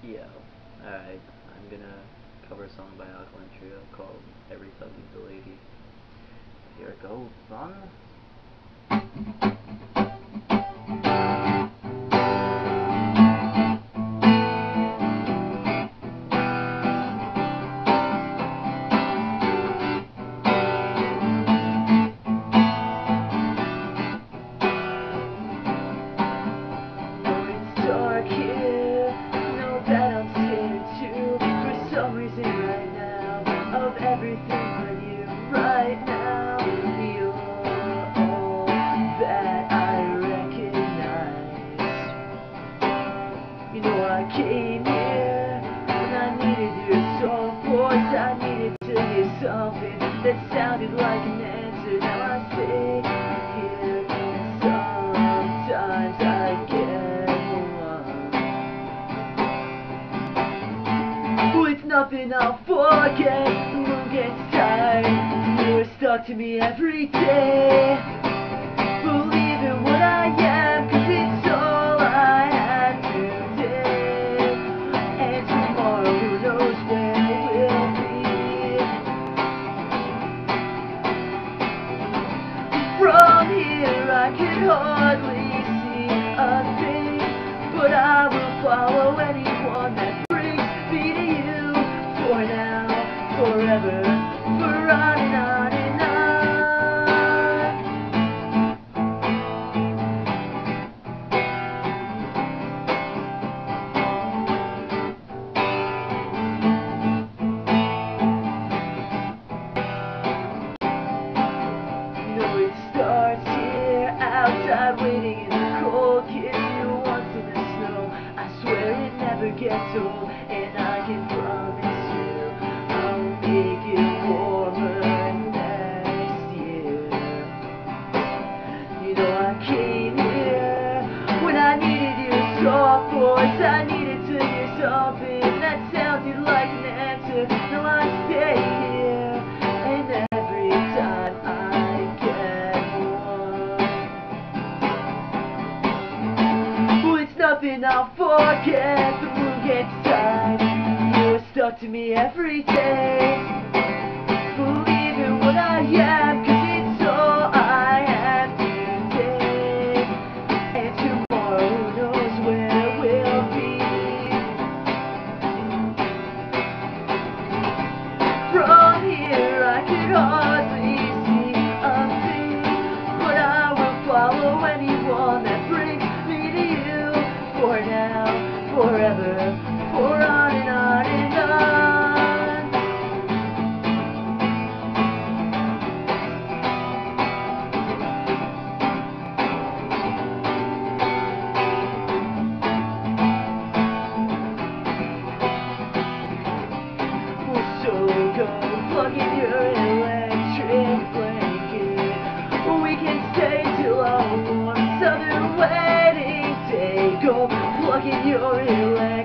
Yo, alright, I'm gonna cover a song by Alkaline Trio called Every Thug Needs a Lady. Here it goes, son. Dark here, know that I'm scared too. For some reason right now, of everything but you. Right now, you're all that I recognize. You know I came here when I needed your soft voice. I needed to hear something that sounded like an answer. Now I stay here and sometimes I get it's nothing I'll forget. The moon gets tired. You're stuck to me every day. Believe in what I am, 'cause it's all I have today. And tomorrow, who knows where we'll be. From here I can hardly see a thing, but I will follow anyone that brings me to you. For now, forever, for on and on and on. No, it starts here, outside waiting in the cold. Kiss you once in the snow, I swear it never gets old. And I can promise I'll make it warmer next year. You know I came here when I needed your soft voice. I needed to hear something that sounded like an answer. Now I stay here, and every time I get one, well, it's nothing I'll forget. The moon gets tired. You're stuck to me every day. Believe in what I am, 'cause it's all I have today. And tomorrow, who knows where we'll be. From here I can hardly see a thing, but I will follow anyone that brings me to you. For now, forever, for on and on and on. So go plug in your electric blanket. We can stay till our warm southern wedding day. Go plug in your electric